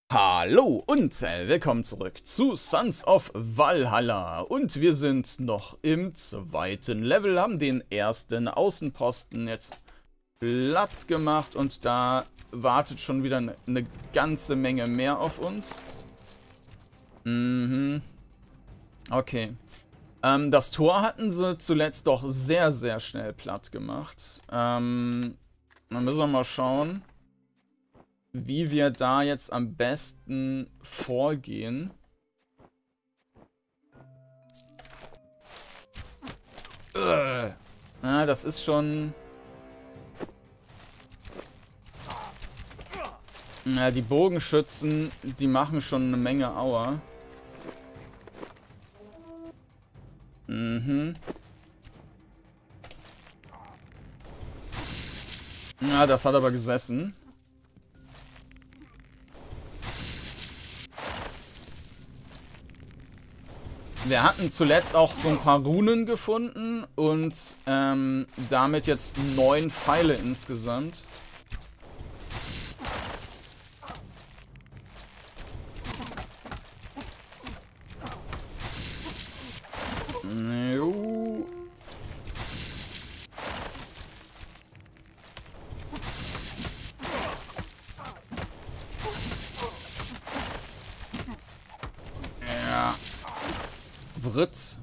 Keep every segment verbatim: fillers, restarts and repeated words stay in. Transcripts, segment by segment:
Hallo und äh, willkommen zurück zu Sons of Valhalla. Und wir sind noch im zweiten Level, haben den ersten Außenposten jetzt platt gemacht und da wartet schon wieder eine ne ganze Menge mehr auf uns. Mhm. Okay. Ähm, das Tor hatten sie zuletzt doch sehr, sehr schnell platt gemacht. Ähm, dann müssen wir mal schauen, wie wir da jetzt am besten vorgehen. Äh. Ja, das ist schon... Ja, die Bogenschützen, die machen schon eine Menge Aua. Mhm. Ja, das hat aber gesessen. Wir hatten zuletzt auch so ein paar Runen gefunden und ähm, damit jetzt neun Pfeile insgesamt. Jo. Ja. Writz.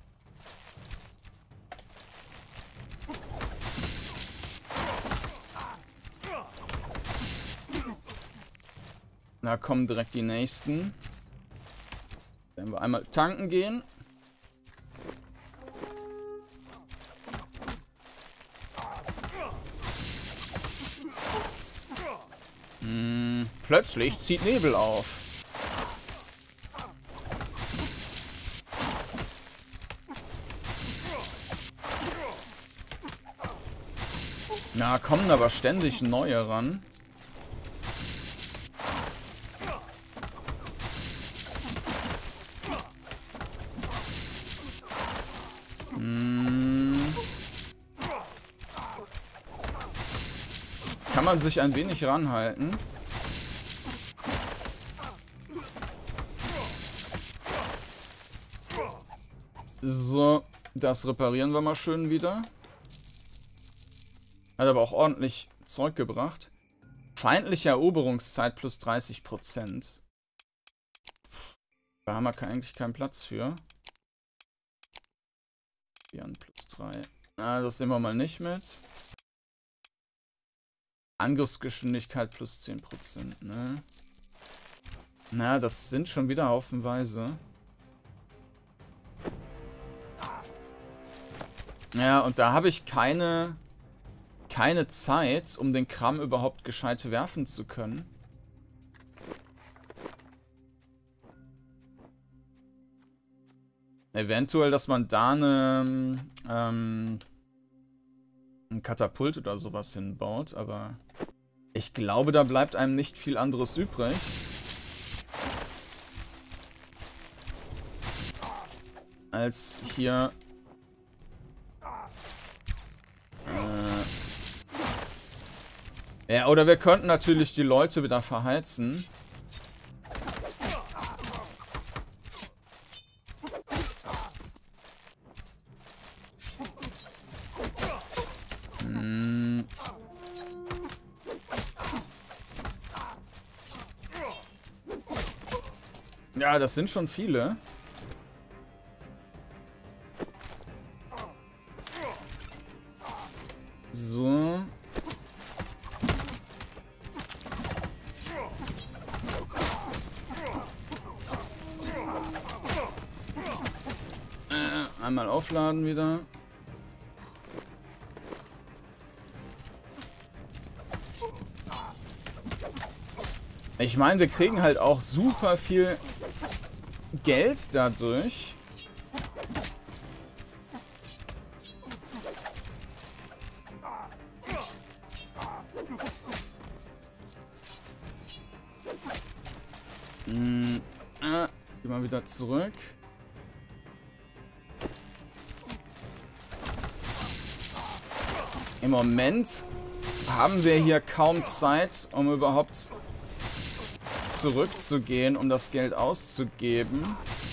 Da kommen direkt die nächsten. Wenn wir einmal tanken gehen. Hm, plötzlich zieht Nebel auf. Na, kommen aber ständig neue ran. Hm. Kann man sich ein wenig ranhalten. So, das reparieren wir mal schön wieder. Hat aber auch ordentlich Zeug gebracht. Feindliche Eroberungszeit plus dreißig Prozent. Da haben wir eigentlich keinen Platz für. Jan plus drei. Ah, das nehmen wir mal nicht mit. Angriffsgeschwindigkeit plus zehn Prozent, ne? Na, das sind schon wieder haufenweise. Ja, und da habe ich keine... keine Zeit, um den Kram überhaupt gescheit werfen zu können. Eventuell, dass man da eine, ähm, ein Katapult oder sowas hinbaut, aber ich glaube, da bleibt einem nicht viel anderes übrig. Als hier... Ja, oder wir könnten natürlich die Leute wieder verheizen. Hm. Ja, das sind schon viele. So. Einmal aufladen wieder. Ich meine, wir kriegen halt auch super viel Geld dadurch. Hm, ah, geh mal wieder zurück. Im Moment haben wir hier kaum Zeit, um überhaupt zurückzugehen, um das Geld auszugeben.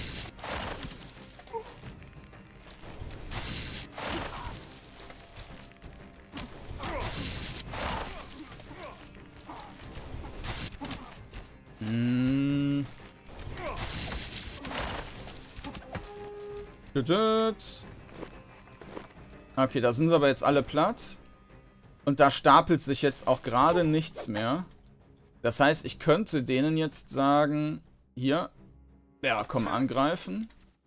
Hm. Okay, da sind sie aber jetzt alle platt. Und da stapelt sich jetzt auch gerade nichts mehr. Das heißt, ich könnte denen jetzt sagen, hier, ja, komm, angreifen.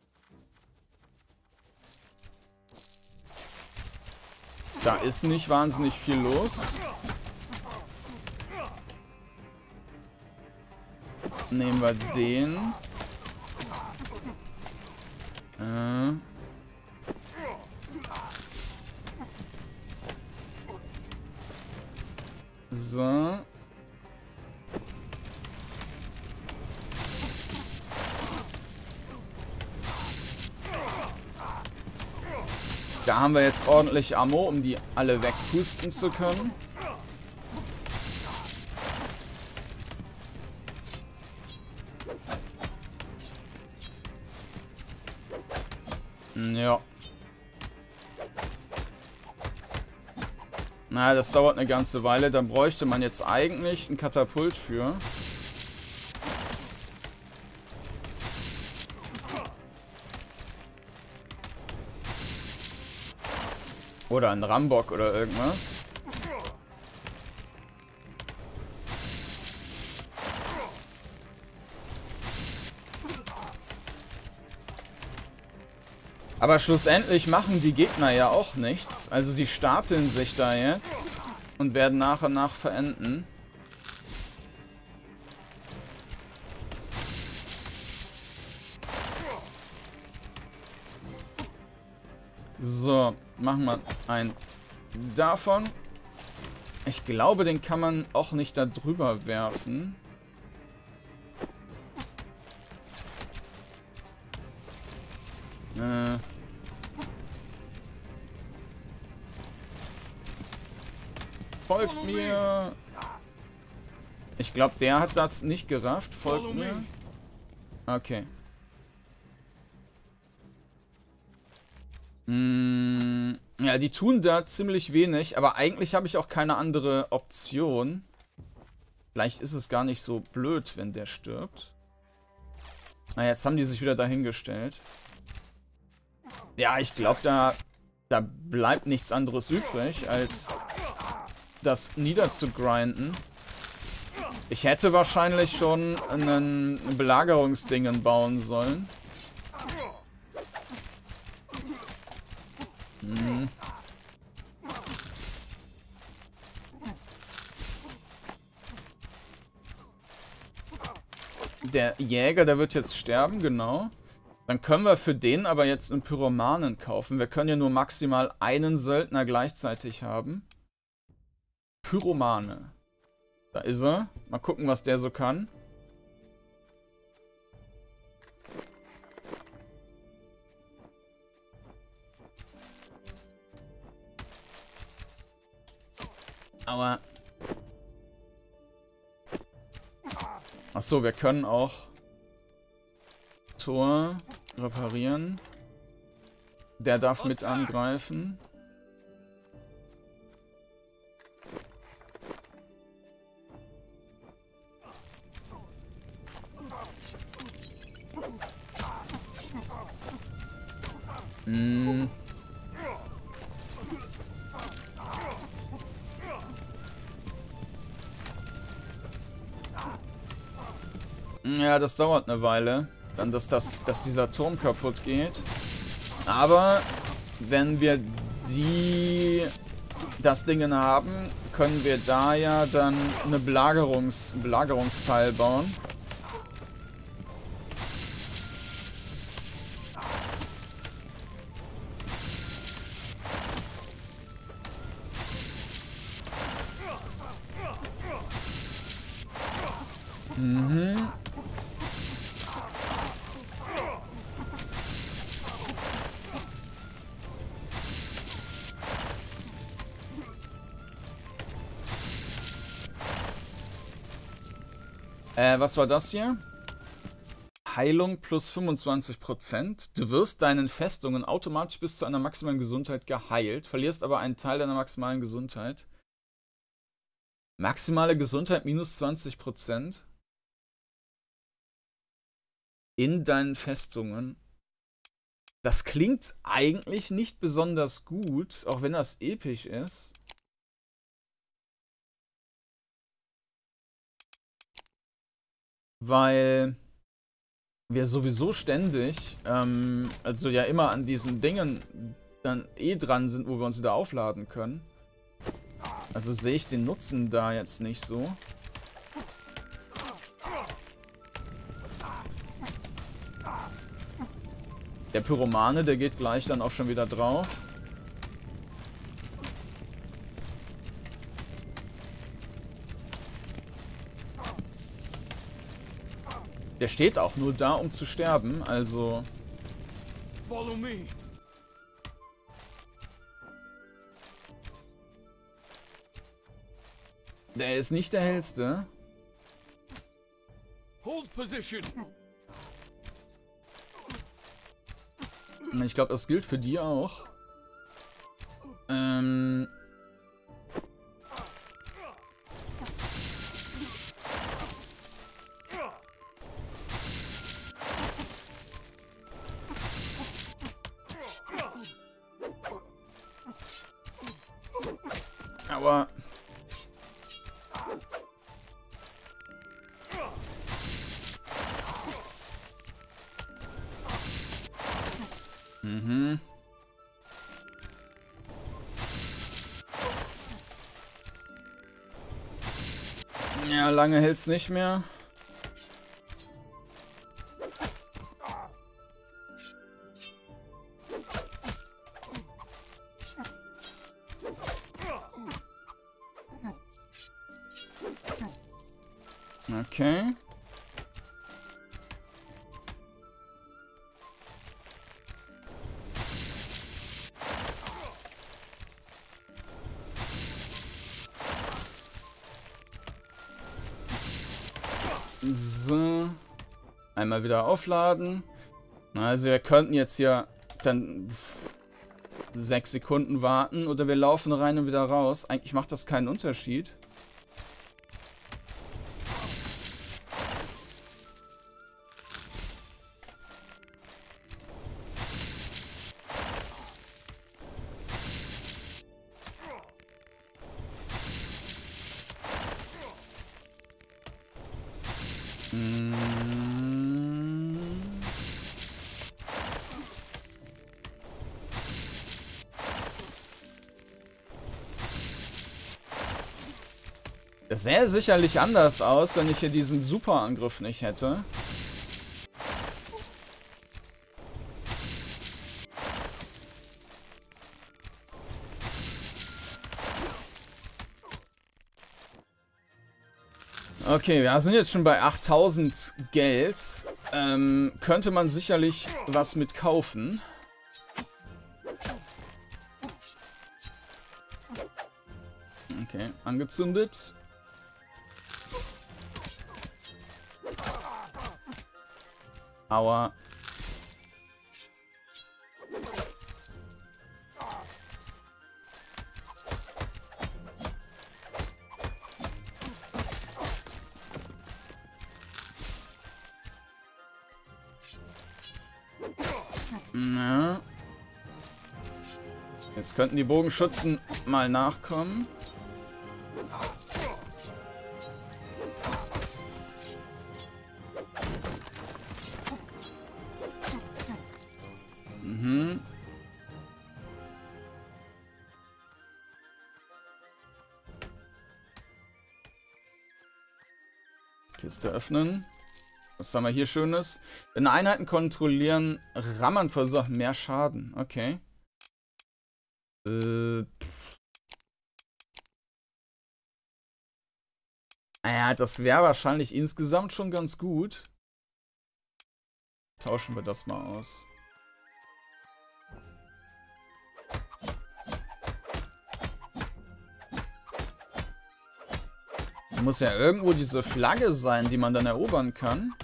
Da ist nicht wahnsinnig viel los. Nehmen wir den. Äh. So. Da haben wir jetzt ordentlich Ammo, um die alle wegpusten zu können. Ja. Na, das dauert eine ganze Weile. Da bräuchte man jetzt eigentlich ein Katapult für. Oder ein Rambock oder irgendwas. Aber schlussendlich machen die Gegner ja auch nichts. Also die stapeln sich da jetzt und werden nach und nach verenden. So, machen wir einen davon. Ich glaube, den kann man auch nicht da drüber werfen. Äh... Folgt mir. Ich glaube, der hat das nicht gerafft. Folgt mir. Okay. Mm, ja, die tun da ziemlich wenig, aber eigentlich habe ich auch keine andere Option. Vielleicht ist es gar nicht so blöd, wenn der stirbt. Na, jetzt haben die sich wieder dahingestellt. Ja, ich glaube, da, da bleibt nichts anderes übrig, als das niederzugrinden. Ich hätte wahrscheinlich schon einen Belagerungsdingen bauen sollen. Hm. Der Jäger, der wird jetzt sterben, genau. Dann können wir für den aber jetzt einen Pyromanen kaufen. Wir können ja nur maximal einen Söldner gleichzeitig haben. Pyromane. Da ist er. Mal gucken, was der so kann. Aber... Achso, wir können auch Tor reparieren. Der darf mit angreifen. Hm. Ja, das dauert eine Weile. Dann, dass, das, dass dieser Turm kaputt geht. Aber wenn wir die das Ding haben, können wir da ja dann eine Belagerungs, Belagerungsteil bauen. Mhm. Äh, was war das hier? Heilung plus fünfundzwanzig Prozent. Du wirst deinen Festungen automatisch bis zu einer maximalen Gesundheit geheilt, verlierst aber einen Teil deiner maximalen Gesundheit. Maximale Gesundheit minus zwanzig Prozent. In deinen Festungen. Das klingt eigentlich nicht besonders gut, auch wenn das episch ist. Weil wir sowieso ständig, ähm, also ja immer an diesen Dingen dann eh dran sind, wo wir uns wieder aufladen können. Also sehe ich den Nutzen da jetzt nicht so. Der Pyromane, der geht gleich dann auch schon wieder drauf. Der steht auch nur da, um zu sterben, also... Follow me. Der ist nicht der hellste. Hold position. Ich glaube, das gilt für die auch. Ähm... Aber... Mhm. Ja, lange hält's nicht mehr. Okay. So. Einmal wieder aufladen. Also wir könnten jetzt hier dann sechs Sekunden warten oder wir laufen rein und wieder raus. Eigentlich macht das keinen Unterschied. Das sähe sicherlich anders aus, wenn ich hier diesen Superangriff nicht hätte. Okay, wir sind jetzt schon bei achttausend Geld. Ähm, könnte man sicherlich was mit kaufen. Okay, angezündet. Aua. Na. Jetzt könnten die Bogenschützen mal nachkommen. Mhm. Kiste öffnen. Was haben wir hier Schönes? Wenn Einheiten kontrollieren, Rammern verursachen mehr Schaden. Okay. Äh. Naja, das wäre wahrscheinlich insgesamt schon ganz gut. Tauschen wir das mal aus. muss ja irgendwo diese Flagge sein, die man dann erobern kann.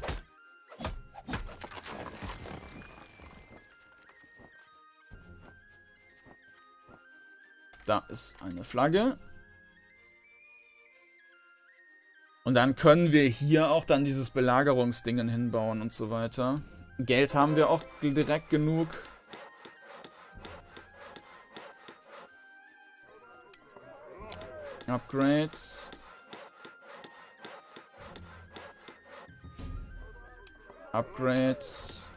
Da ist eine Flagge. Und dann können wir hier auch dann dieses Belagerungsdingen hinbauen und so weiter. Geld haben wir auch direkt genug. Upgrades. Upgrades.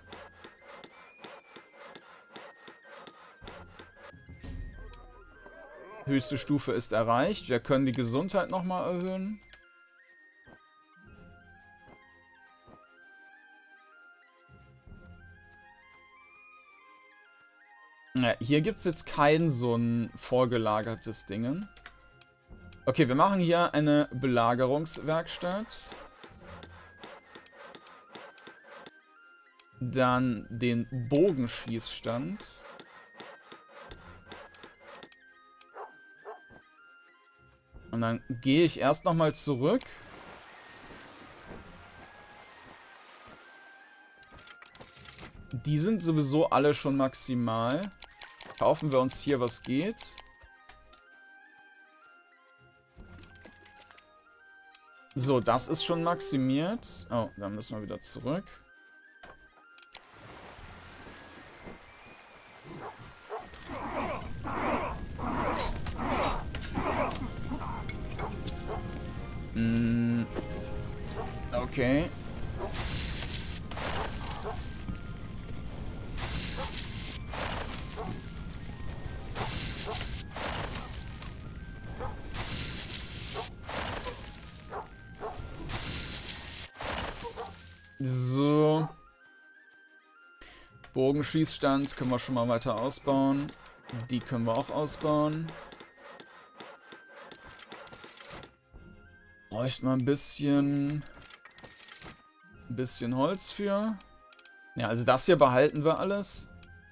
Höchste Stufe ist erreicht. Wir können die Gesundheit nochmal erhöhen. Ja, hier gibt es jetzt kein so ein vorgelagertes Ding. Okay, wir machen hier eine Belagerungswerkstatt. Dann den Bogenschießstand. Und dann gehe ich erst nochmal zurück. Die sind sowieso alle schon maximal. Kaufen wir uns hier, was geht. So, das ist schon maximiert. Oh, dann müssen wir wieder zurück. Mm, okay. So. Bogenschießstand können wir schon mal weiter ausbauen. Die können wir auch ausbauen. Bräuchte mal ein bisschen... Ein bisschen Holz für. Ja, also das hier behalten wir alles.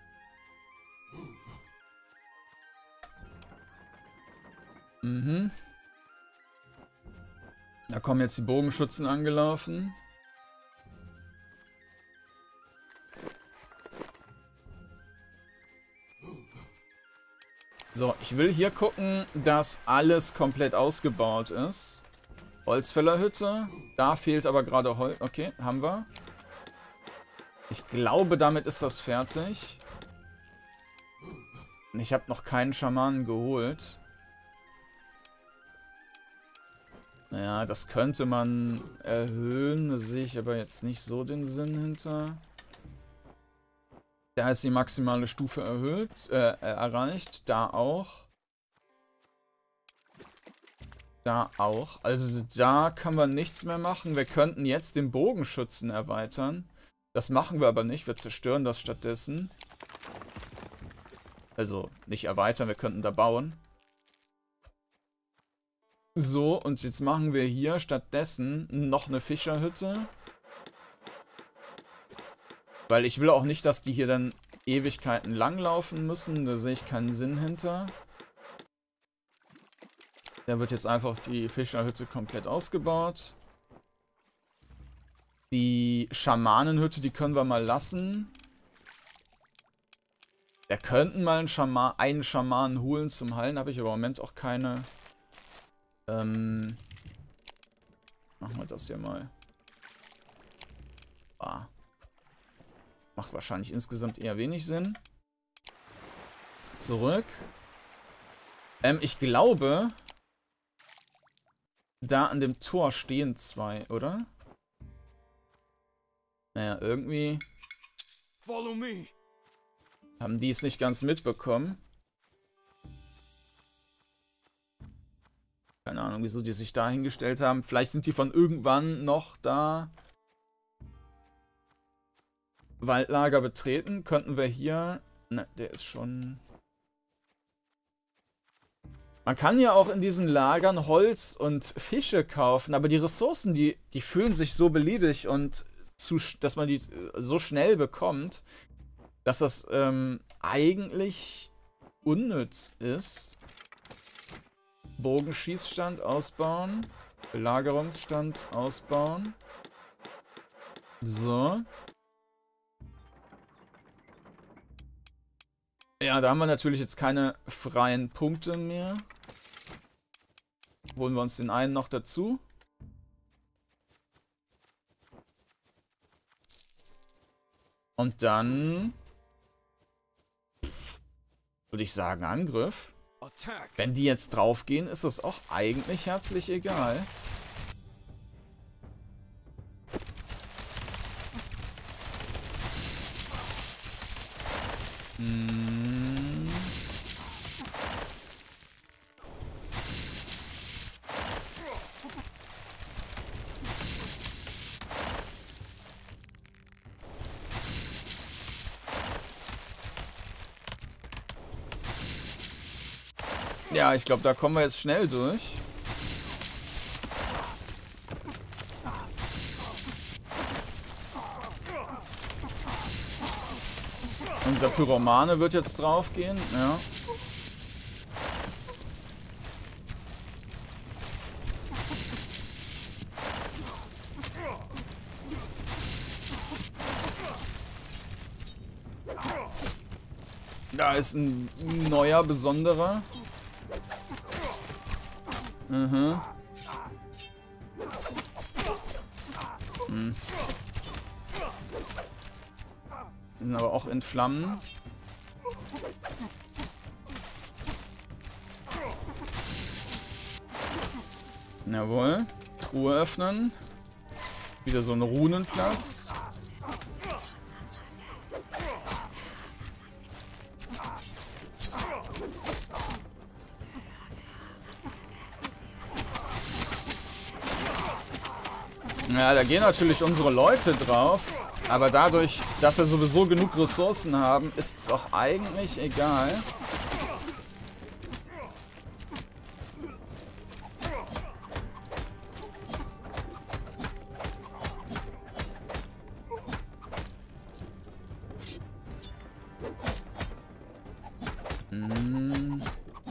Mhm. Da kommen jetzt die Bogenschützen angelaufen. So, ich will hier gucken, dass alles komplett ausgebaut ist. Holzfällerhütte. Da fehlt aber gerade Holz. Okay, haben wir. Ich glaube, damit ist das fertig. Ich habe noch keinen Schamanen geholt. Naja, das könnte man erhöhen. Da sehe ich aber jetzt nicht so den Sinn hinter. Da ist die maximale Stufe erhöht, äh, erreicht. Da auch. Da auch. Also da kann man nichts mehr machen. Wir könnten jetzt den Bogenschützen erweitern. Das machen wir aber nicht. Wir zerstören das stattdessen. Also nicht erweitern, wir könnten da bauen. So, und jetzt machen wir hier stattdessen noch eine Fischerhütte. Weil ich will auch nicht, dass die hier dann Ewigkeiten langlaufen müssen. Da sehe ich keinen Sinn hinter. Da wird jetzt einfach die Fischerhütte komplett ausgebaut. Die Schamanenhütte, die können wir mal lassen. Wir könnten mal einen, Schama einen Schamanen holen zum Heilen. Habe ich aber im Moment auch keine. Ähm machen wir das hier mal. Ah. Macht wahrscheinlich insgesamt eher wenig Sinn. Zurück. Ähm, ich glaube, da an dem Tor stehen zwei, oder? Naja, irgendwie Follow me. haben die es nicht ganz mitbekommen. Keine Ahnung, wieso die sich da hingestellt haben. Vielleicht sind die von irgendwann noch da. Waldlager betreten. Könnten wir hier... Ne, der ist schon... Man kann ja auch in diesen Lagern Holz und Fische kaufen, aber die Ressourcen, die, die fühlen sich so beliebig und zu, dass man die so schnell bekommt, dass das ähm, eigentlich unnütz ist. Bogenschießstand ausbauen. Belagerungsstand ausbauen. So. Ja, da haben wir natürlich jetzt keine freien Punkte mehr. Holen wir uns den einen noch dazu. Und dann würde ich sagen, Angriff. Wenn die jetzt draufgehen, ist das auch eigentlich herzlich egal. Hm. Ja, ich glaube, da kommen wir jetzt schnell durch. Unser Pyromane wird jetzt draufgehen, ja. Da ist ein neuer, besonderer. Mhm. Hm. Sind aber auch in Flammen. Jawohl. Truhe öffnen. Wieder so ein Runenplatz. Ja, da gehen natürlich unsere Leute drauf. Aber dadurch, dass wir sowieso genug Ressourcen haben, ist es auch eigentlich egal. Hm.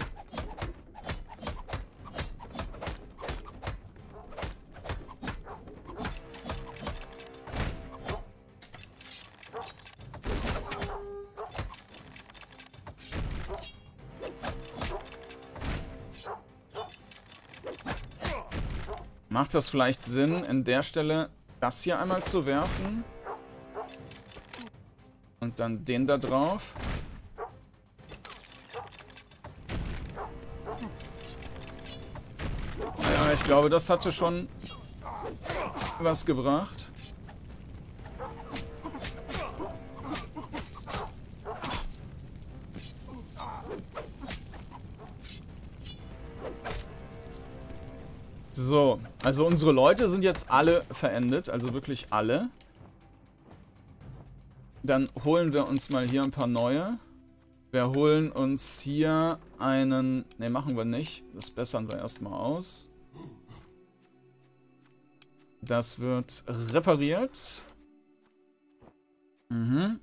Macht das vielleicht Sinn, in der Stelle das hier einmal zu werfen? Und dann den da drauf? Ja, ich glaube, das hatte schon was gebracht. So, also unsere Leute sind jetzt alle verendet, also wirklich alle. Dann holen wir uns mal hier ein paar neue. Wir holen uns hier einen... Ne, machen wir nicht. Das bessern wir erstmal aus. Das wird repariert. Mhm.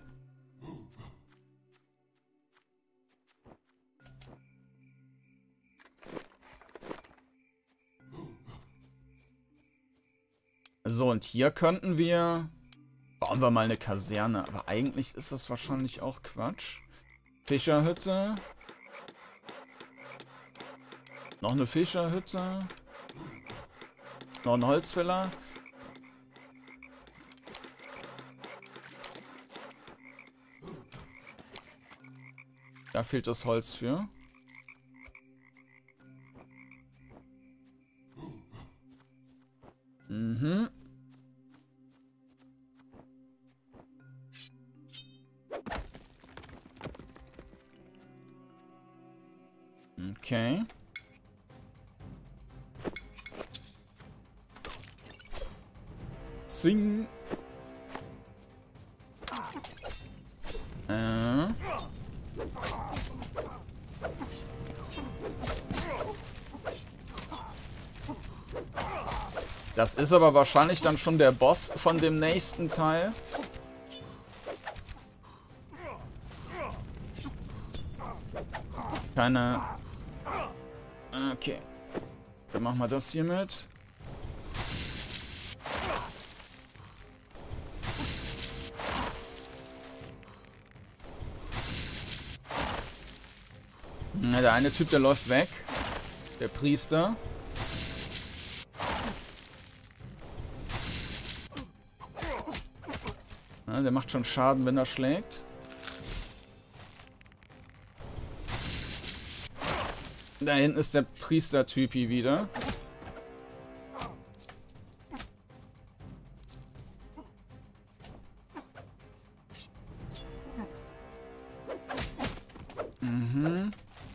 So, und hier könnten wir... Bauen wir mal eine Kaserne. Aber eigentlich ist das wahrscheinlich auch Quatsch. Fischerhütte. Noch eine Fischerhütte. Noch ein Holzfäller. Da fehlt das Holz für. Mhm. Okay. Swing. Äh. Das ist aber wahrscheinlich dann schon der Boss von dem nächsten Teil. Keine... Okay. Dann machen wir das hier mit. Na, der eine Typ, der läuft weg. Der Priester. Ja, der macht schon Schaden, wenn er schlägt. Da hinten ist der Priester-Typi wieder. Mhm.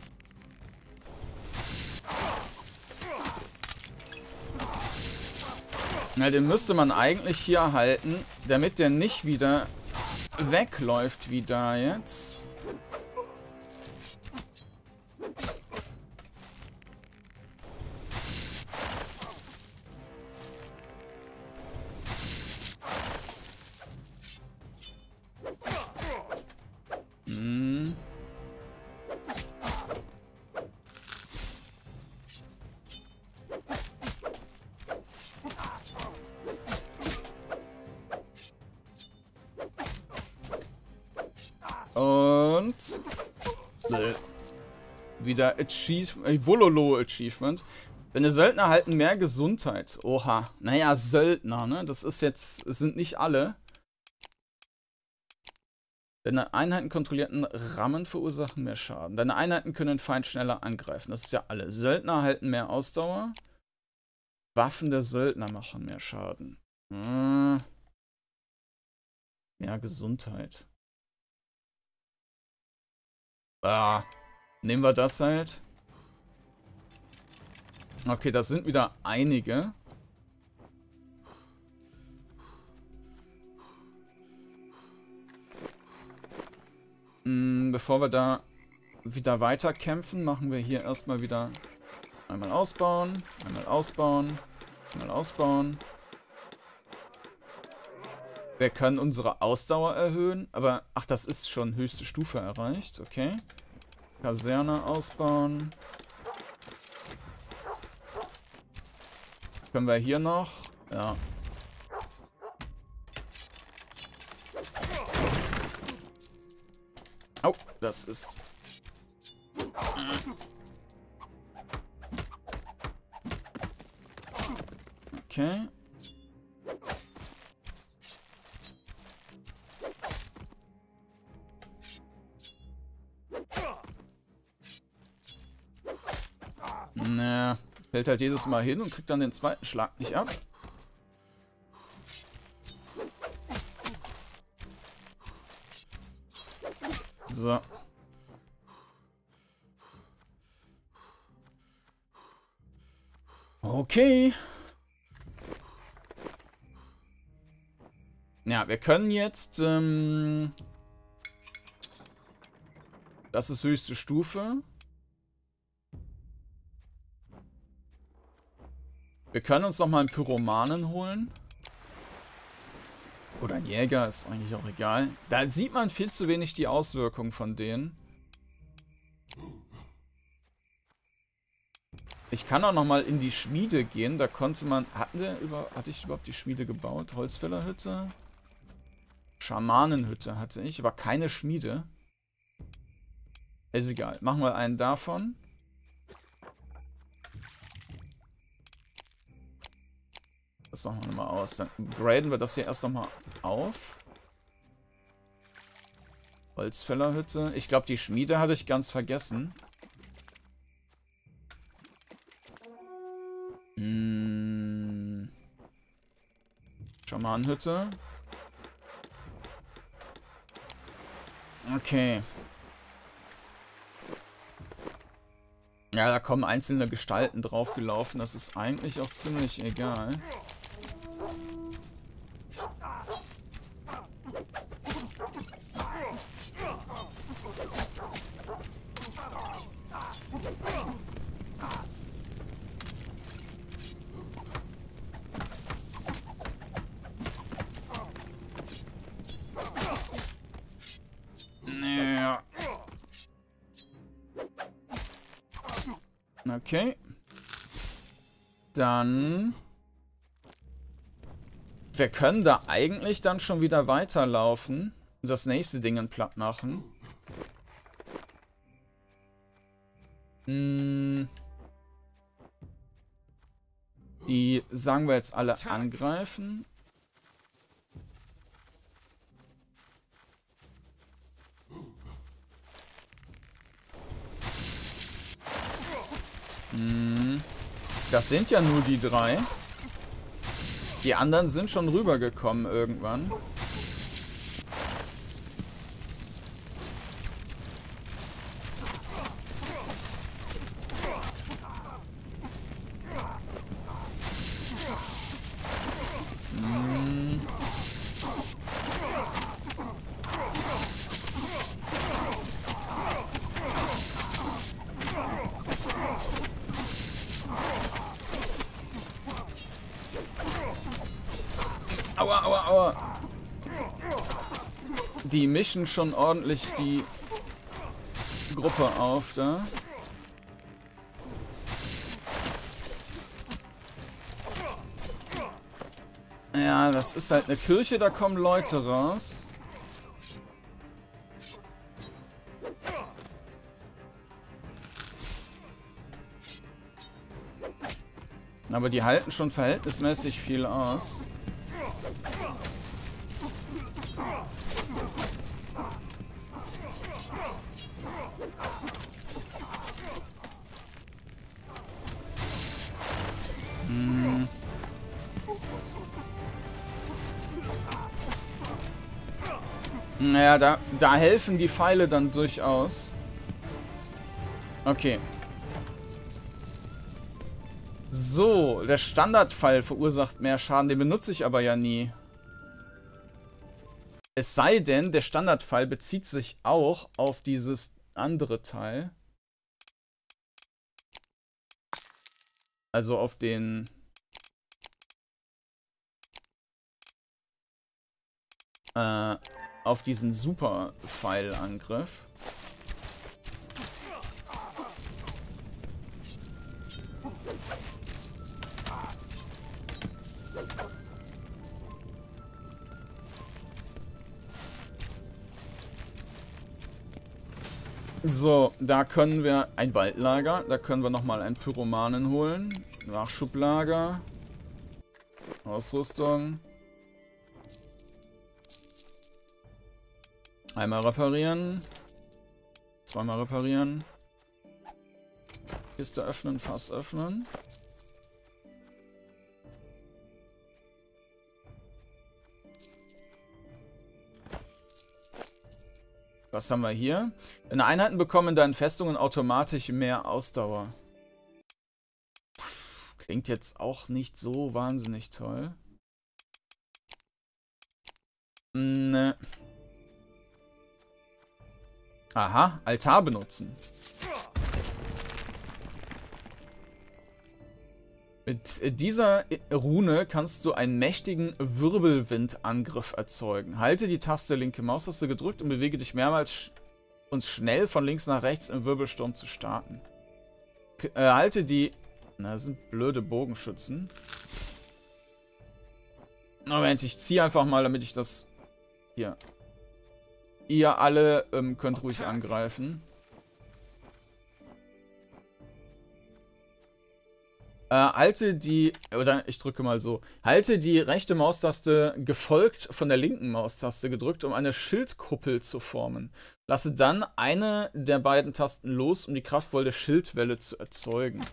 Na, den müsste man eigentlich hier halten, damit der nicht wieder wegläuft wie da jetzt. Hm. Und äh, wieder Achievement, äh, Wololo Achievement. Deine Söldner halten mehr Gesundheit. Oha. Naja, Söldner, ne? Das ist jetzt, es sind nicht alle. Deine Einheiten kontrollierten Rammen verursachen mehr Schaden. Deine Einheiten können den Feind schneller angreifen. Das ist ja alle. Söldner halten mehr Ausdauer. Waffen der Söldner machen mehr Schaden. Hm. Mehr Gesundheit. Ah, nehmen wir das halt. Okay, das sind wieder einige. Hm, bevor wir da wieder weiter kämpfen, machen wir hier erstmal wieder einmal ausbauen, einmal ausbauen, einmal ausbauen. Wir können unsere Ausdauer erhöhen, aber... Ach, das ist schon höchste Stufe erreicht. Okay. Kaserne ausbauen. Können wir hier noch? Ja. Au, das ist... Okay. Naja, fällt halt jedes Mal hin und kriegt dann den zweiten Schlag nicht ab. So. Okay. Ja, wir können jetzt... Ähm, das ist höchste Stufe. Wir können uns nochmal einen Pyromanen holen. Oder ein Jäger, ist eigentlich auch egal. Da sieht man viel zu wenig die Auswirkungen von denen. Ich kann auch nochmal in die Schmiede gehen. Da konnte man... Hatten wir über, hatte ich überhaupt die Schmiede gebaut? Holzfällerhütte? Schamanenhütte hatte ich, aber keine Schmiede. Ist egal. Machen wir einen davon. Das machen wir nochmal aus. Dann graden wir das hier erst nochmal auf. Holzfällerhütte. Ich glaube, die Schmiede hatte ich ganz vergessen. Hm. Schamanenhütte. Okay. Ja, da kommen einzelne Gestalten drauf gelaufen. Das ist eigentlich auch ziemlich egal. Ja. Okay. Dann... Wir können da eigentlich dann schon wieder weiterlaufen und das nächste Ding platt machen. Hm. Die sagen wir jetzt alle angreifen. Hm. Das sind ja nur die drei. Die anderen sind schon rübergekommen irgendwann. Hm. Aua, aua, aua. Die mischen schon ordentlich die Gruppe auf da. Ja, das ist halt eine Kirche, da kommen Leute raus. Aber die halten schon verhältnismäßig viel aus. Hm. Naja, da, da helfen die Pfeile dann durchaus. Okay. So, der Standardpfeil verursacht mehr Schaden, den benutze ich aber ja nie. Es sei denn, der Standardpfeil bezieht sich auch auf dieses andere Teil. Also auf den... Äh, auf diesen Super-Pfeilangriff. So, da können wir ein Waldlager, da können wir nochmal einen Pyromanen holen. Nachschublager. Ausrüstung. Einmal reparieren. Zweimal reparieren. Kiste öffnen, Fass öffnen. Was haben wir hier? Deine Einheiten bekommen in deinen Festungen automatisch mehr Ausdauer. Klingt jetzt auch nicht so wahnsinnig toll. Ne. Aha, Altar benutzen. Mit dieser Rune kannst du einen mächtigen Wirbelwindangriff erzeugen. Halte die Taste linke Maustaste gedrückt und bewege dich mehrmals und schnell von links nach rechts im Wirbelsturm zu starten. Äh, halte die... Na, das sind blöde Bogenschützen. Moment, ich ziehe einfach mal, damit ich das... Hier. Ihr alle ähm, könnt ruhig angreifen. Äh, halte die, oder ich drücke mal so, halte die rechte Maustaste gefolgt von der linken Maustaste gedrückt, um eine Schildkuppel zu formen. Lasse dann eine der beiden Tasten los, um die kraftvolle Schildwelle zu erzeugen.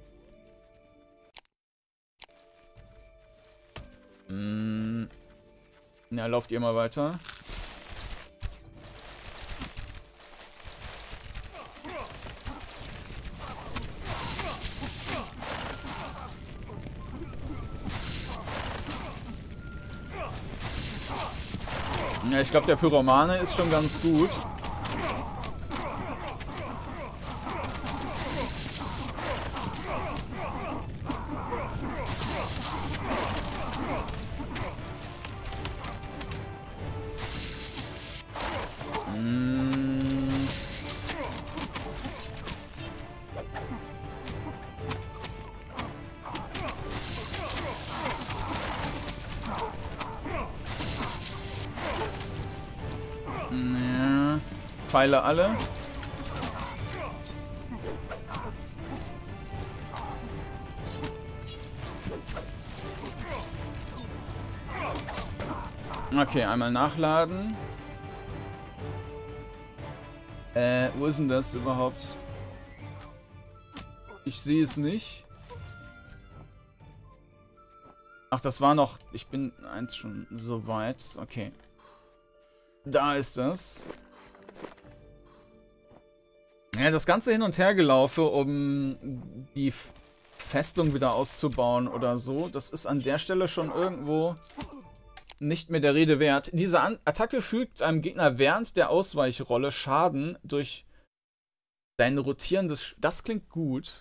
Hm. Ja, lauft ihr mal weiter. Ja, ich glaube, der Pyromane ist schon ganz gut. Hm. Ja. Pfeile alle. Okay, einmal nachladen. Äh, wo ist denn das überhaupt? Ich sehe es nicht. Ach, das war noch... Ich bin eins schon so weit. Okay. Da ist das. Ja, das ganze Hin- und Hergelaufe, um die Festung wieder auszubauen oder so, das ist an der Stelle schon irgendwo nicht mehr der Rede wert. Diese An Attacke fügt einem Gegner während der Ausweichrolle Schaden durch dein rotierendes... Sch das klingt gut.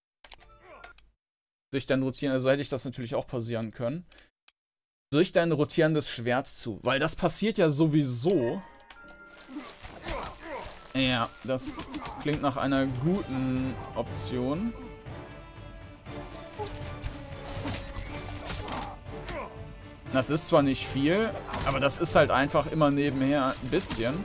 Durch dein Rotieren, also hätte ich das natürlich auch pausieren können. Durch dein rotierendes Schwert zu. Weil das passiert ja sowieso. Ja, das klingt nach einer guten Option. Das ist zwar nicht viel, aber das ist halt einfach immer nebenher ein bisschen.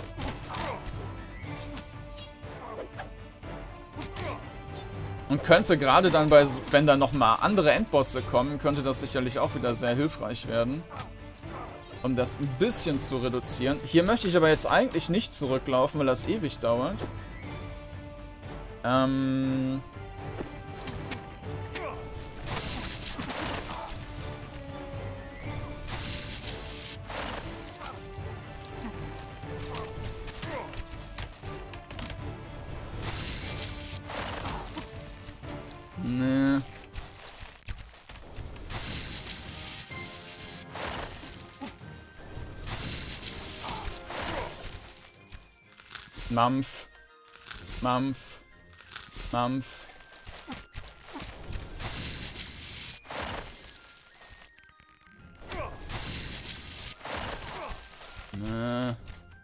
Und könnte gerade dann, bei, wenn da nochmal andere Endbosse kommen, könnte das sicherlich auch wieder sehr hilfreich werden. Um das ein bisschen zu reduzieren. Hier möchte ich aber jetzt eigentlich nicht zurücklaufen, weil das ewig dauert. Ähm... Nee. Mampf. Mampf. Mampf. Nee.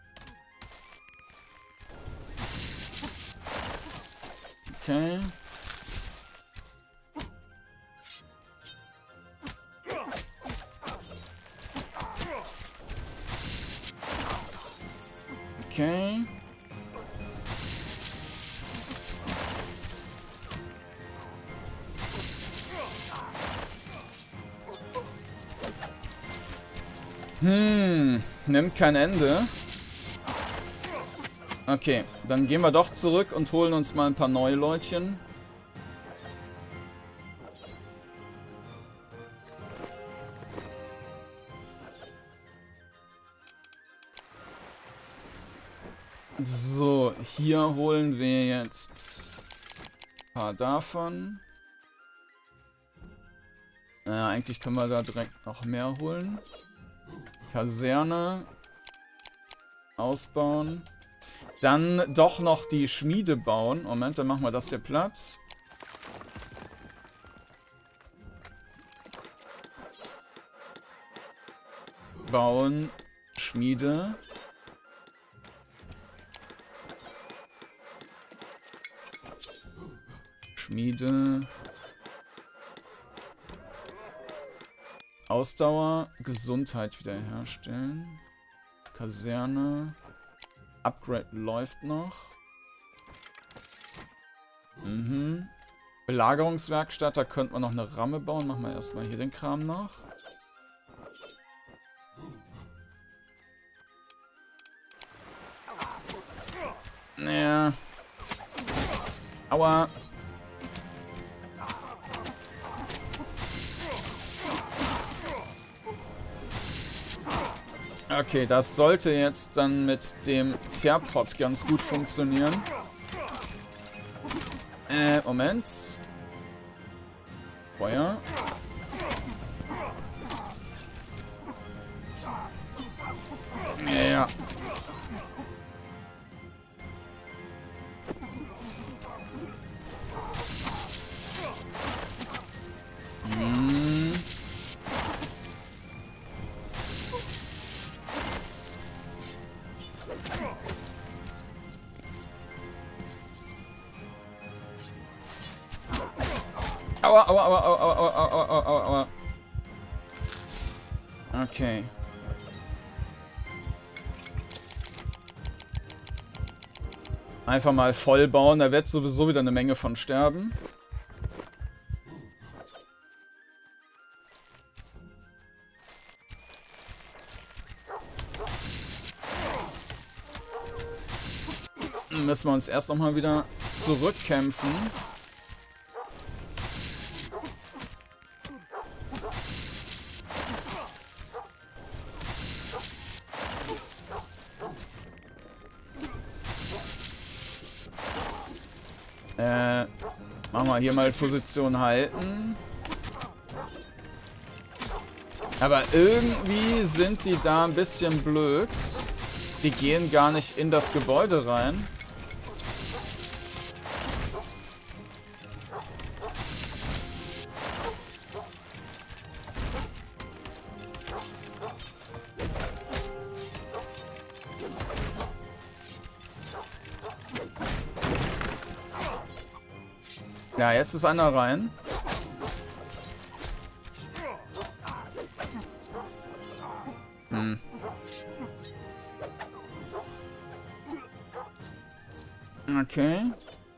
Okay. Okay. Hm, nimmt kein Ende. Okay, dann gehen wir doch zurück und holen uns mal ein paar neue Leutchen. So, hier holen wir jetzt ein paar davon. Naja, eigentlich können wir da direkt noch mehr holen. Kaserne ausbauen. Dann doch noch die Schmiede bauen. Moment, dann machen wir das hier platt. Bauen, Schmiede. Schmiede. Ausdauer, Gesundheit wiederherstellen. Kaserne. Upgrade läuft noch. Mhm. Belagerungswerkstatt, da könnte man noch eine Ramme bauen. Machen wir erstmal hier den Kram noch. Ja. Aua. Okay, das sollte jetzt dann mit dem Tearpot ganz gut funktionieren. Äh, Moment. Feuer. Ja. Hm. Aua, aua, aua, aua, aua, aua, aua, aua, aua. Okay. Einfach mal voll bauen, da wird sowieso wieder eine Menge von sterben. müssen wir uns erst nochmal wieder zurückkämpfen. Äh, machen wir hier mal Position halten. Aber irgendwie sind die da ein bisschen blöd. Die gehen gar nicht in das Gebäude rein. Ja, jetzt ist einer rein. Hm. Okay.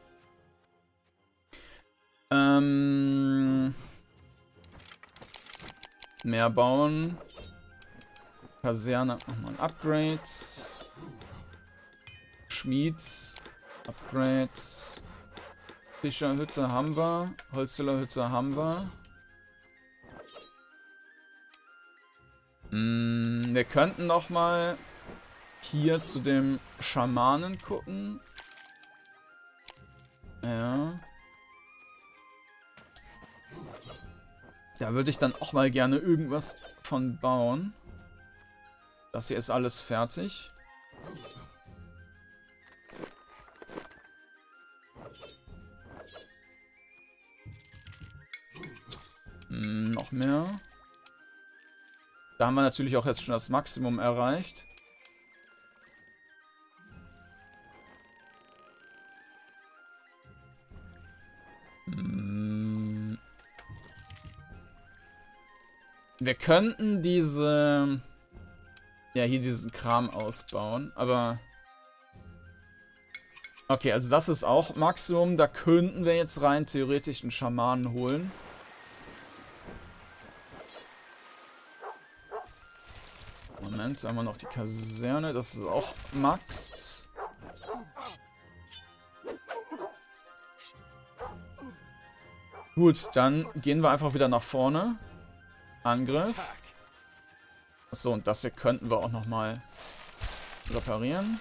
Ähm. Mehr bauen. Kaserne. Nochmal ein Upgrade. Schmied. Upgrade. Fischerhütte haben wir. Holzfällerhütte haben wir. Mm, wir könnten noch mal hier zu dem Schamanen gucken. Ja. Da würde ich dann auch mal gerne irgendwas von bauen. Das hier ist alles fertig. Hm, noch mehr. Da haben wir natürlich auch jetzt schon das Maximum erreicht. Hm. Wir könnten diese... Ja, hier diesen Kram ausbauen, aber... Okay, also das ist auch Maximum. Da könnten wir jetzt rein theoretisch einen Schamanen holen. Moment, da haben wir noch die Kaserne. Das ist auch maxed. Gut, dann gehen wir einfach wieder nach vorne. Angriff. Achso, und das hier könnten wir auch nochmal reparieren.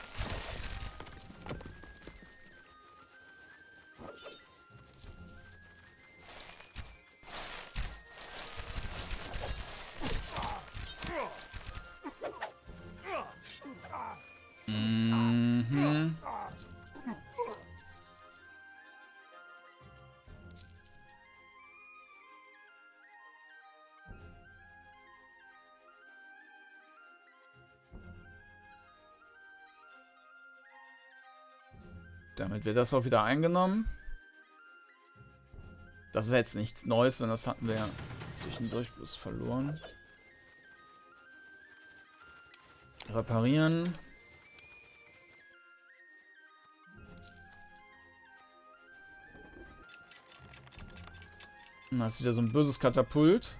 Mhm. Damit wird das auch wieder eingenommen. Das ist jetzt nichts Neues, denn das hatten wir ja zwischendurch bloß verloren. Reparieren. Da ist wieder so ein böses Katapult.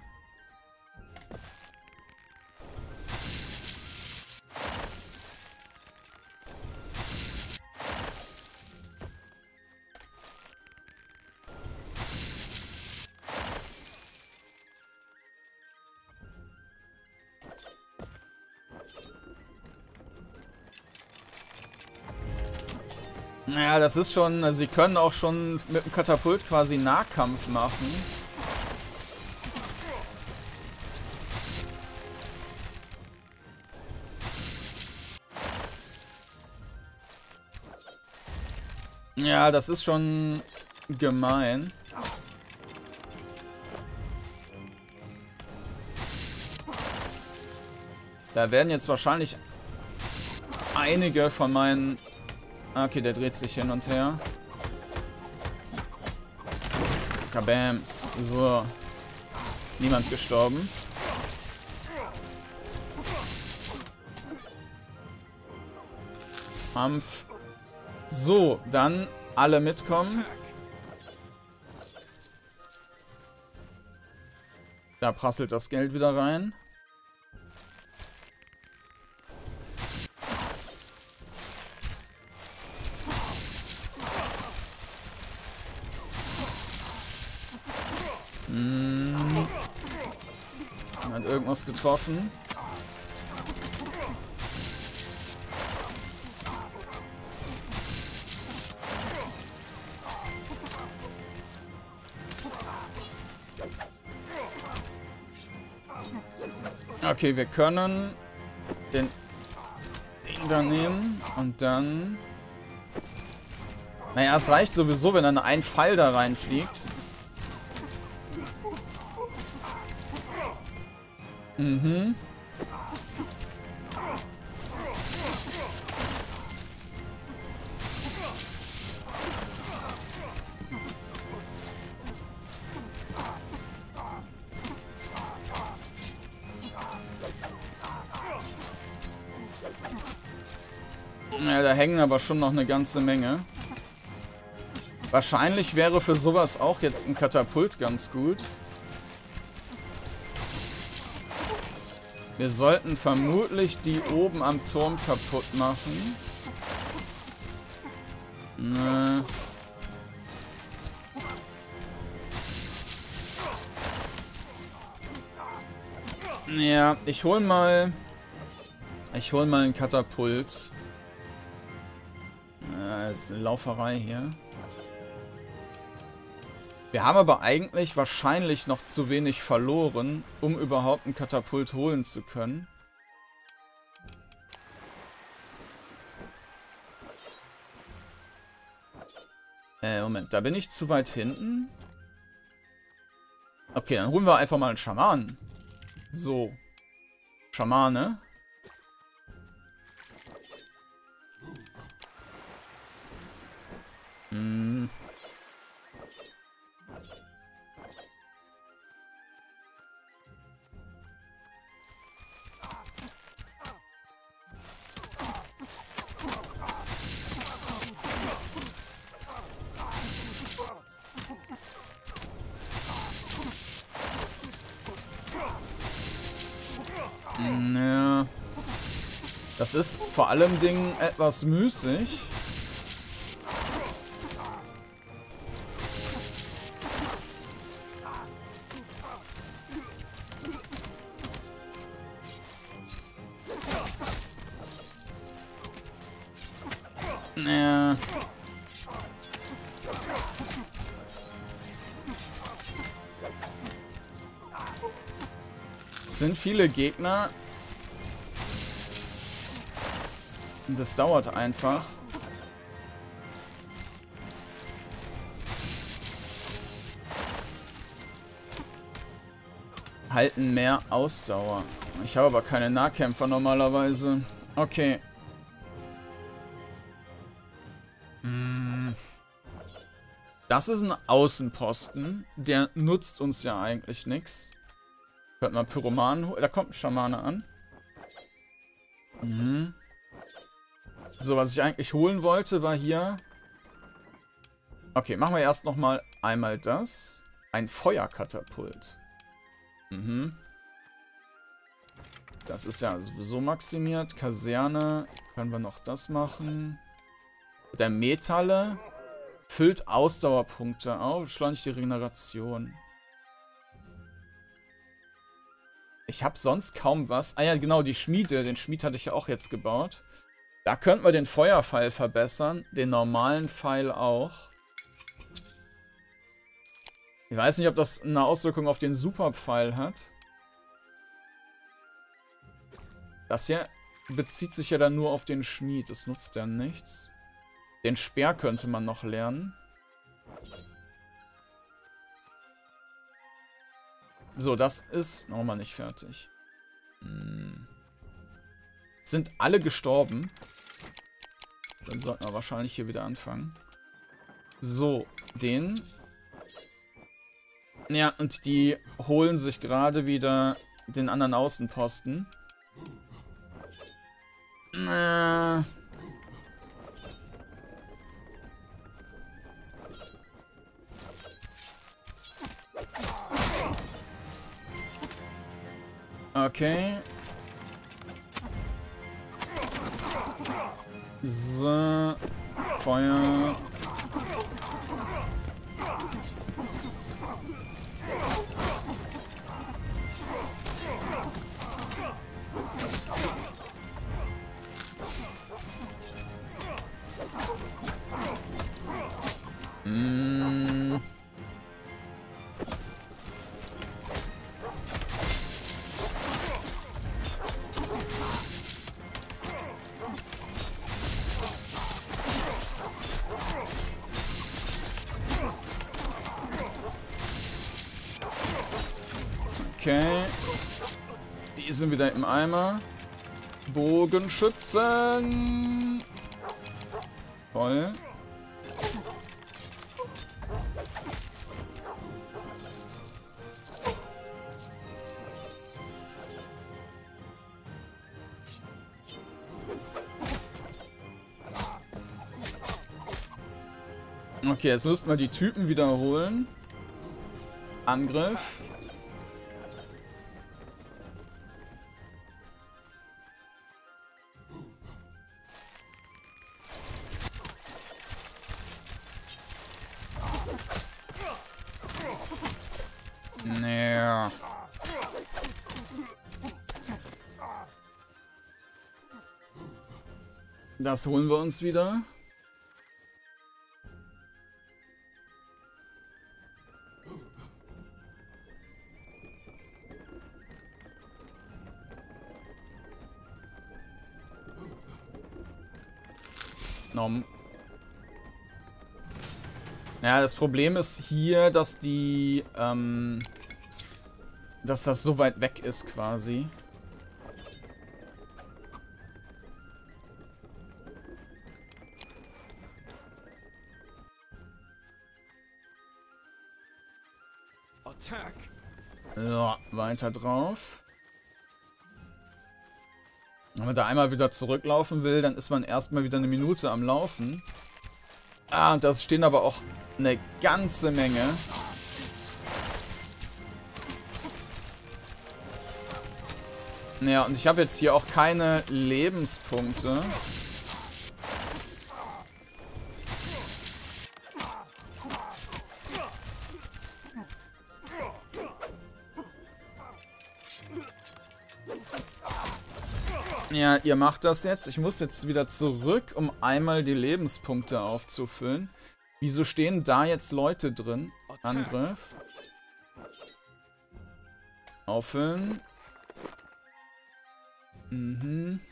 Ja, das ist schon, also sie können auch schon mit dem Katapult quasi Nahkampf machen. Ja, das ist schon gemein. Da werden jetzt wahrscheinlich einige von meinen... Okay, der dreht sich hin und her. Kabams. So. Niemand gestorben. Kampf. So, dann alle mitkommen. Da prasselt das Geld wieder rein. was getroffen. Okay, wir können den Ding da nehmen und dann... Naja, es reicht sowieso, wenn dann ein Pfeil da reinfliegt. Mhm. Ja, da hängen aber schon noch eine ganze Menge. Wahrscheinlich wäre für sowas auch jetzt ein Katapult ganz gut. Wir sollten vermutlich die oben am Turm kaputt machen. Ne. Ja, ich hol mal... Ich hol mal ein Katapult. Das ist eine Lauferei hier. Wir haben aber eigentlich wahrscheinlich noch zu wenig verloren, um überhaupt ein Katapult holen zu können. Äh, Moment, da bin ich zu weit hinten. Okay, dann holen wir einfach mal einen Schamanen. So. Schamane. Hm. Ja. Das ist vor allem Dingen etwas müßig. Ja. Sind viele Gegner. Das dauert einfach. Halten mehr Ausdauer. Ich habe aber keine Nahkämpfer normalerweise. Okay. Das ist ein Außenposten. Der nutzt uns ja eigentlich nichts. Hört mal Pyromanen holen. Da kommt ein Schamane an. Mhm. So, was ich eigentlich holen wollte, war hier... Okay, machen wir erst nochmal einmal das. Ein Feuerkatapult. Mhm. Das ist ja sowieso maximiert. Kaserne. Können wir noch das machen. Der Metalle füllt Ausdauerpunkte auf. Beschleunigt die Regeneration. Ich habe sonst kaum was. Ah ja, genau, die Schmiede. Den Schmied hatte ich ja auch jetzt gebaut. Da könnten wir den Feuerpfeil verbessern. Den normalen Pfeil auch. Ich weiß nicht, ob das eine Auswirkung auf den Superpfeil hat. Das hier bezieht sich ja dann nur auf den Schmied. Das nutzt ja nichts. Den Speer könnte man noch lernen. So, das ist nochmal nicht fertig. Hm. Sind alle gestorben. Dann sollten wir wahrscheinlich hier wieder anfangen. So, den. Ja, und die holen sich gerade wieder den anderen Außenposten. Äh. Okay. So. Feuer. Mm. Okay. Die sind wieder im Eimer. Bogenschützen. Toll. Okay, jetzt müssten wir die Typen wiederholen. Angriff. Naja. Das holen wir uns wieder. Nom. Ja, das Problem ist hier, dass die, ähm, dass das so weit weg ist quasi. Attack. So, weiter drauf. Wenn man da einmal wieder zurücklaufen will, dann ist man erstmal wieder eine Minute am Laufen. Ah, und da stehen aber auch eine ganze Menge. Ja, und ich habe jetzt hier auch keine Lebenspunkte. Ja, ihr macht das jetzt. Ich muss jetzt wieder zurück, um einmal die Lebenspunkte aufzufüllen. Wieso stehen da jetzt Leute drin? Angriff. Auffüllen. Mhm.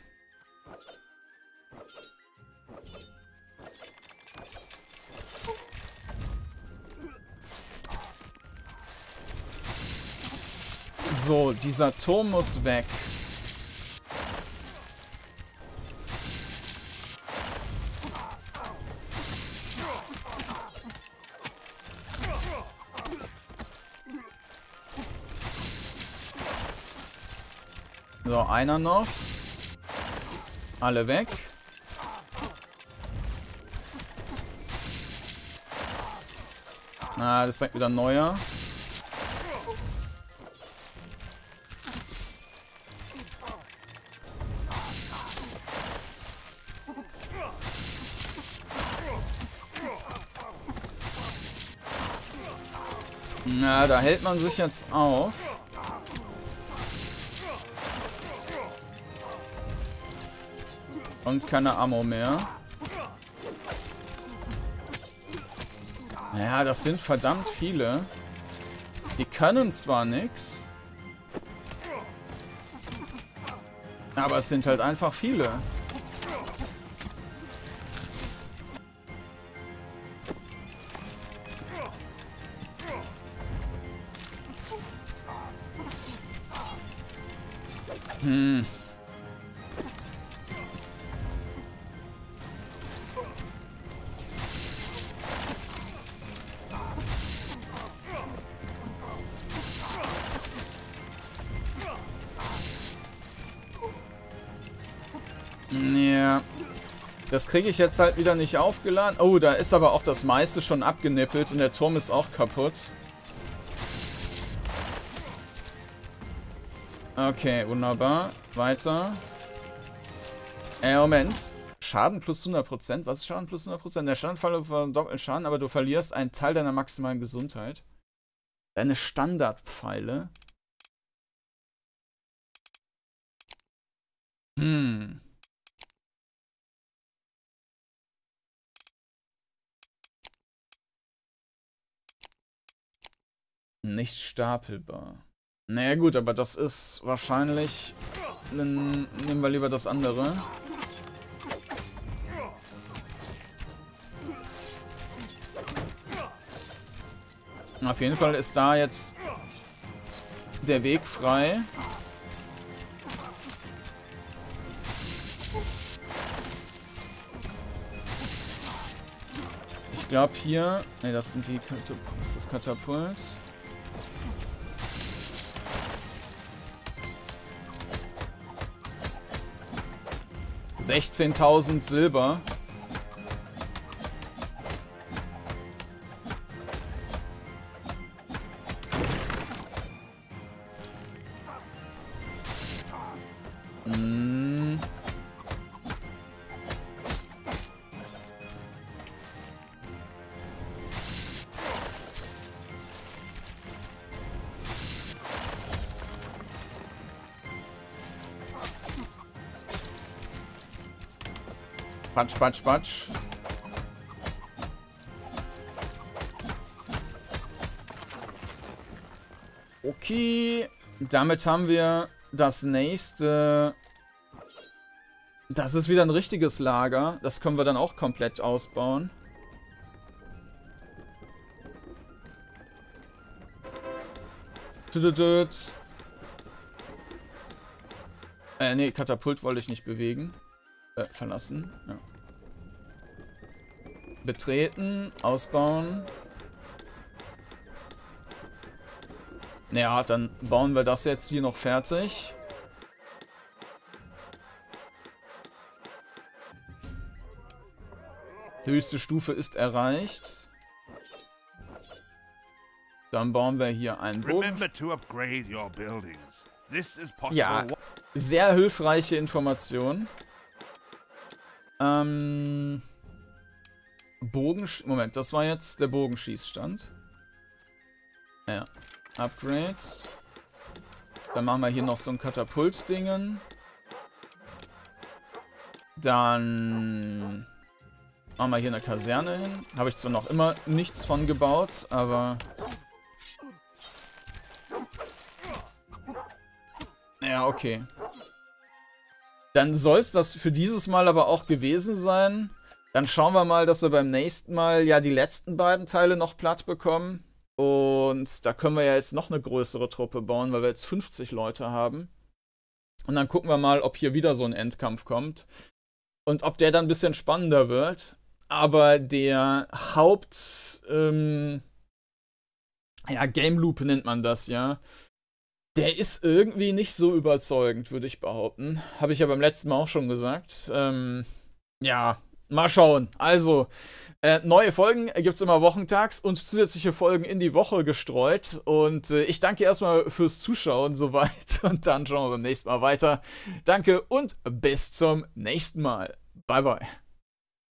So, dieser Turm muss weg. So, einer noch. Alle weg. Na, das ist wieder ein neuer. Na, da hält man sich jetzt auf. Und keine Ammo mehr. Ja, das sind verdammt viele. Die können zwar nichts. Aber es sind halt einfach viele. Hm. Ja. Das kriege ich jetzt halt wieder nicht aufgeladen. Oh, da ist aber auch das meiste schon abgenippelt und der Turm ist auch kaputt. Okay, wunderbar. Weiter. Äh, Moment. Schaden plus hundert Prozent? Was ist Schaden plus hundert Prozent? Der Schadenfall verdoppelt Schaden, aber du verlierst einen Teil deiner maximalen Gesundheit. Deine Standardpfeile. Hm. Nicht stapelbar. Naja gut, aber das ist wahrscheinlich... Dann nehmen wir lieber das andere. Auf jeden Fall ist da jetzt der Weg frei. Ich glaube hier... Ne, das sind die Katapult. Das ist das Katapult. sechzehntausend Silber. Hm. Patsch, patsch, patsch. Okay, damit haben wir das nächste. Das ist wieder ein richtiges Lager. Das können wir dann auch komplett ausbauen. Tütütüt. Äh, nee, Katapult wollte ich nicht bewegen. Äh, verlassen. Ja. Betreten, ausbauen. Naja, dann bauen wir das jetzt hier noch fertig. Die höchste Stufe ist erreicht. Dann bauen wir hier einen Bogen. Ja, sehr hilfreiche Information. Ähm, Bogensch... Moment, das war jetzt der Bogenschießstand. Ja. Upgrades. Dann machen wir hier noch so ein Katapult-Dingen. Dann machen wir hier eine Kaserne hin. Habe ich zwar noch immer nichts von gebaut, aber... Ja, okay. Dann soll es das für dieses Mal aber auch gewesen sein. Dann schauen wir mal, dass wir beim nächsten Mal ja die letzten beiden Teile noch platt bekommen. Und da können wir ja jetzt noch eine größere Truppe bauen, weil wir jetzt fünfzig Leute haben. Und dann gucken wir mal, ob hier wieder so ein Endkampf kommt. Und ob der dann ein bisschen spannender wird. Aber der Haupt... Ähm, ja, Game Loop nennt man das, ja. Der ist irgendwie nicht so überzeugend, würde ich behaupten. Habe ich ja beim letzten Mal auch schon gesagt. Ähm, ja, mal schauen. Also, äh, neue Folgen gibt es immer wochentags und zusätzliche Folgen in die Woche gestreut. Und äh, ich danke erstmal fürs Zuschauen soweit. Und dann schauen wir beim nächsten Mal weiter. Danke und bis zum nächsten Mal. Bye, bye.